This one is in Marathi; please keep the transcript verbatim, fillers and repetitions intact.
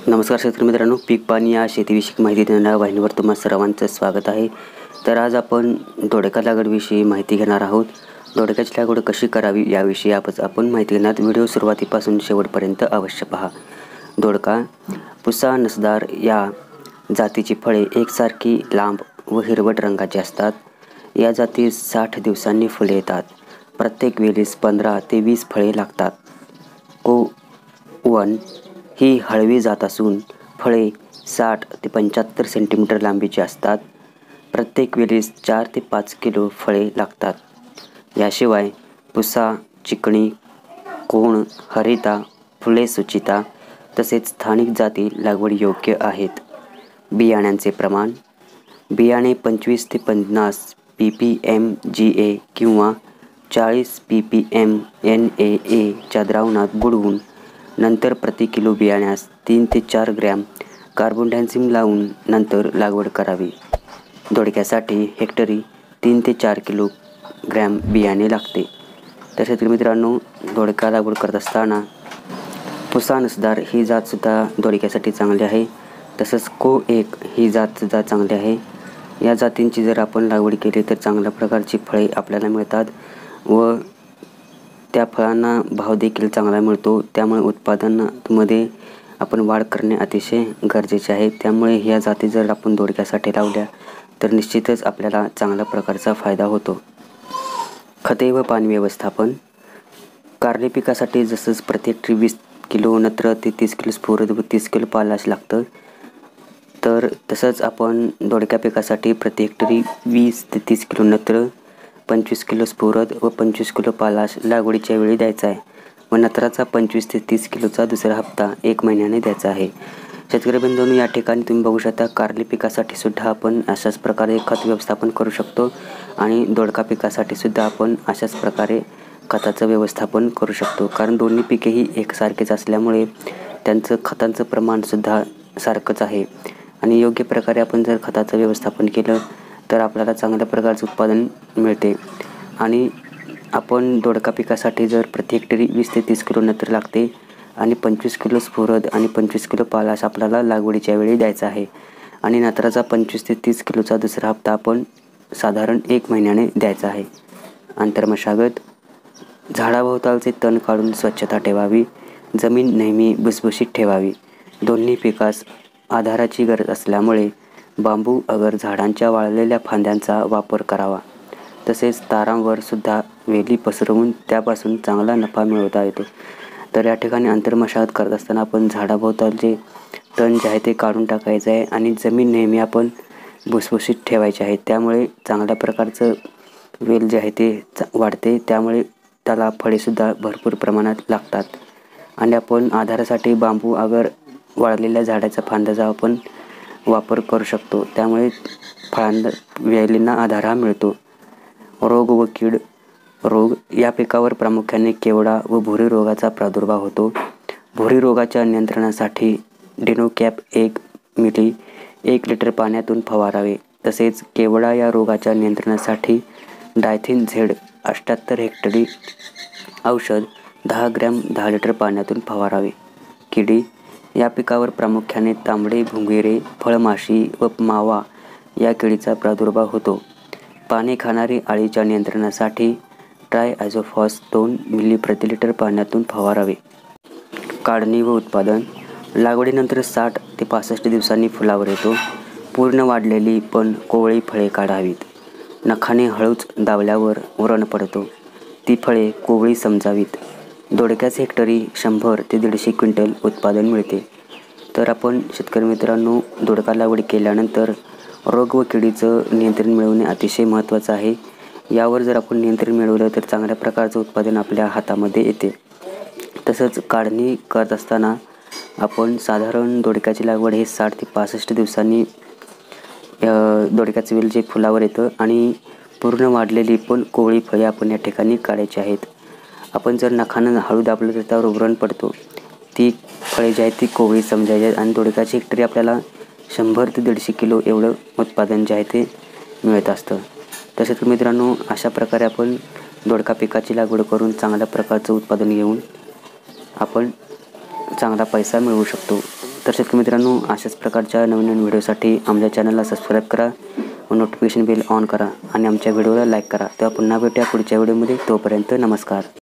नमस्कार शेतकरी मित्रांनो, पीक पाणी या शेतीविषयक माहिती देणाऱ्या वाहिनीवर तुम्हा सर्वांचं स्वागत आहे। तर आज आपण दोडका लागवडीविषयी माहिती घेणार आहोत। दोडक्याची लागवड कशी करावी याविषयी आपण माहिती घेणार। व्हिडिओ सुरुवातीपासून शेवटपर्यंत अवश्य पहा। दोडका पुसा नसदार या जातीची फळे एकसारखी लांब व हिरवट रंगाची असतात। या जातीस साठ दिवसांनी फुले येतात। प्रत्येक वेलीस पंधरा ते वीस फळे लागतात। को वन ही हळवी जात असून फळे साठ ते पंच्याहत्तर सेंटीमीटर लांबीची असतात। प्रत्येक वेलीस चार ते पाच किलो फळे लागतात। याशिवाय पुसा, चिकणी, कोण, हरिता, फुले सुचिता तसेच स्थानिक जाती लागवड योग्य आहेत। बियाण्यांचे प्रमाण: बियाणे पंचवीस ते पन्नास P P M G A किंवा चाळीस P P M N A एच्या द्रावणात बुडवून नंतर प्रति किलो बियाण्यास तीन ते चार ग्रॅम कार्बोडॅन्सिम लावून नंतर लागवड करावी। दोडक्यासाठी हेक्टरी तीन ते चार किलो ग्रॅम बियाणे लागते। तर शेतकरी मित्रांनो, दोडका लागवड करत असताना पुसा नसदार ही जातसुद्धा दोडक्यासाठी चांगली आहे। तसंच को एक ही जातसुद्धा चांगली आहे। या जातींची जर आपण लागवड केली तर चांगल्या प्रकारची फळे आपल्याला मिळतात व त्या फळांना भाव देखील चांगला मिळतो। त्यामुळे उत्पादनामध्ये आपण वाढ करणे अतिशय गरजेचे आहे। त्यामुळे ह्या जाती जर आपण दोडक्यासाठी लावल्या तर निश्चितच आपल्याला चांगल्या प्रकारचा फायदा होतो। खते व पाणी व्यवस्थापन: कारले पिकासाठी जसंच प्रति हेक्टरी वीस किलो नत्र ते तीस किलो स्फुरद व तीस किलो पालाश लागतं, तर तसंच आपण दोडक्या पिकासाठी प्रति हेक्टरी वीस ते तीस किलो नत्र, पंचवीस किलो स्फुरद व पंचवीस किलो पालाश लागवडीच्या वेळी द्यायचा आहे व नत्राचा पंचवीस ते तीस किलोचा दुसरा हप्ता एक महिन्याने द्यायचा आहे। शेतकरी बंधूंनो, या ठिकाणी तुम्ही बघू शकता कारली पिकासाठी सुद्धा आपण अशाच प्रकारे खत व्यवस्थापन करू शकतो आणि दोडका पिकासाठी सुद्धा आपण अशाच प्रकारे खताचं व्यवस्थापन करू शकतो। कारण दोन्ही पिकेही एकसारखेच असल्यामुळे त्यांचं खतांचं प्रमाणसुद्धा सारखंच आहे आणि योग्य प्रकारे आपण जर खताचं व्यवस्थापन केलं तर आपल्याला चांगल्या प्रकारचं उत्पादन मिळते। आणि आपण दोडका पिकासाठी जर प्रति हेक्टरी वीस ते तीस किलो नत्र लागते आणि पंचवीस किलो स्फुरद आणि पंचवीस किलो पालाश आपल्याला लागवडीच्या वेळी द्यायचा आहे आणि नत्राचा पंचवीस ते तीस किलोचा दुसरा हप्ता आपण साधारण एक महिन्याने द्यायचा आहे। आंतरमशागत: झाडाभोवतालचे तण काढून स्वच्छता ठेवावी। जमीन नेहमी भुसभुशीत ठेवावी। दोन्ही पिकास आधाराची गरज असल्यामुळे बांबू अगर झाडांच्या वाळलेल्या फांद्यांचा वापर करावा। तसेच तारांवर सुद्धा वेली पसरवून त्यापासून चांगला नफा मिळवता येतो। तर या ठिकाणी आंतरमशागत करत असताना आपण झाडाभोवतालचे तण जे आहे ते काढून टाकायचं आहे आणि जमीन नेहमी आपण भुसभुशीत ठेवायची आहे। त्यामुळे चांगल्या प्रकारचं वेल जे आहे ते वाढते, त्यामुळे त्याला फळेसुद्धा भरपूर प्रमाणात लागतात। आणि आपण आधारासाठी बांबू अगर वाळलेल्या झाडाच्या फांद्याचा आपण वापर करू शकतो, त्यामुळे फळांना वेलींना आधार हा मिळतो। रोग व कीड रोग: या पिकावर प्रामुख्याने केवडा व भुरी रोगाचा प्रादुर्भाव होतो। भुरी रोगाच्या नियंत्रणासाठी डिनोकॅप एक मिली एक लिटर पाण्यातून फवारावे। तसेच केवडा या रोगाच्या नियंत्रणासाठी डायथिन झेड अठ्ठ्याहत्तर हेक्टरी औषध दहा ग्रॅम दहा लिटर पाण्यातून फवारावे। किडी: या पिकावर प्रामुख्याने तांबडे भुंगेरे, फळमाशी व मावा या किडीचा प्रादुर्भाव होतो। पाने खाणारी अळीच्या नियंत्रणासाठी ट्रायआझोफॉस दोन मिली प्रति लिटर पाण्यातून फवारावे। काढणी व उत्पादन: लागवडीनंतर साठ ते पासष्ट दिवसांनी फुलावर येतो। पूर्ण वाढलेली पण कोवळी फळे काढावीत। नखाने हळूच दाबल्यावर व्रण पडतो, ती फळे कोवळी समजावीत। दोडक्याचे हेक्टरी शंभर ते दीडशे क्विंटल उत्पादन मिळते। तर आपण शेतकरी मित्रांनो, दोडका लागवड केल्यानंतर रोग व किडीचं नियंत्रण मिळवणे अतिशय महत्त्वाचं आहे। यावर जर आपण नियंत्रण मिळवलं तर चांगल्या प्रकारचं उत्पादन आपल्या हातामध्ये येते। तसंच काढणी करत असताना आपण साधारण दोडक्याची लागवड हे साठ ते पासष्ट दिवसांनी दोडक्याचं वेल जे फुलावर येतं आणि पूर्ण वाढलेली पण कोवळी फळे आपण या ठिकाणी काढायची आहेत। आपण जर नखानं हळू दाबलं तर त्यावर व्रण पडतो, ती फळे जी आहेत ती कोवळी समजायची आहेत आणि दोडक्याची हेक्टरी आपल्याला शंभर ते दीडशे किलो एवढं उत्पादन जे आहे ते मिळत असतं। तसेच मित्रांनो, अशा प्रकारे आपण दोडका पिकाची लागवड करून चांगल्या प्रकारचं उत्पादन घेऊन आपण चांगला पैसा मिळवू शकतो। तर शेतकरी मित्रांनो, अशाच प्रकारच्या नवीन नवीन व्हिडिओसाठी आमच्या चॅनलला सबस्क्राईब करा व नोटिफिकेशन बेल ऑन करा आणि आमच्या व्हिडिओला लाईक करा. तेव्हा पुन्हा भेटूया पुढच्या व्हिडिओमध्ये. तोपर्यंत नमस्कार.